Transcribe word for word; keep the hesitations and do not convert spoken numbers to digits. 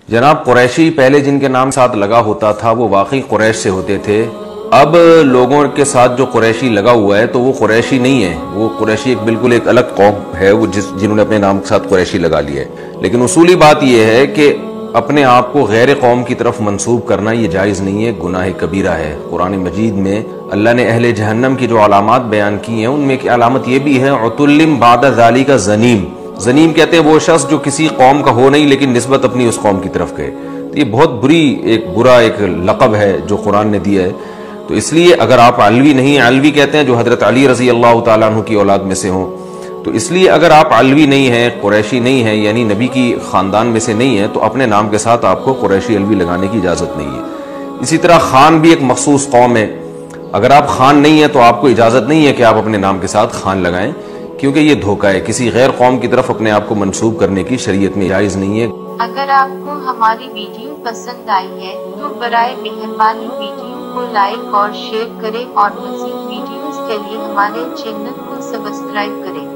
جناب قریشی پہلے جن کے نام ساتھ لگا ہوتا تھا وہ واقعی قریش سے ہوتے تھے. اب لوگوں کے ساتھ جو قریشی لگا ہوا ہے تو وہ قریشی نہیں ہے، وہ قریشی ایک بالکل ایک الگ قوم ہے، وہ جس جنہوں نے اپنے نام کے ساتھ قریشی لگا لیا ہے. لیکن اصولی بات یہ ہے کہ اپنے آپ کو غیر قوم کی طرف منسوب کرنا یہ جائز نہیں ہے، گناہ کبیرہ ہے. قرآن مجید میں اللہ نے اہل جہنم کی جو علامات بیان کی ہیں ان میں ایک علامت یہ بھی ہے عتلم بعد ذالک زنیم. زنیم کہتے ہیں وہ شخص جو کسی قوم کا ہو نہیں لیکن نسبت اپنی اس قوم کی طرف کرے. یہ بہت بری ایک برا ایک لقب ہے جو قرآن نے دیا ہے. تو اس لیے اگر آپ علوی نہیں، علوی کہتے ہیں جو حضرت علی رضی اللہ تعالیٰ عنہ کی اولاد میں سے ہوں، تو اس لیے اگر آپ علوی نہیں ہیں، قریشی نہیں ہیں، یعنی نبی کی خاندان میں سے نہیں ہیں، تو اپنے نام کے ساتھ آپ کو قریشی علوی لگانے کی اجازت نہیں ہے. اسی طرح خان بھی ایک مخصوص قوم ہے. اگر آپ خان نہیں ہیں تو آپ کو اجازت نہیں ہے کہ آپ اپنے نام کے ساتھ خان لگائیں، کیونکہ یہ دھوکہ ہے. کسی غیر قوم کی طرف اپنے آپ کو منسوب کرنے کی شریعت میں جائز نہیں ہے. اگر آپ کو ہماری ویڈیو پسند آئی ہے تو برائے مہربانی ویڈیو کو لائک اور شیئر کریں اور مزید ویڈیوز کے لیے ہمارے چینل کو سبسکرائب کریں.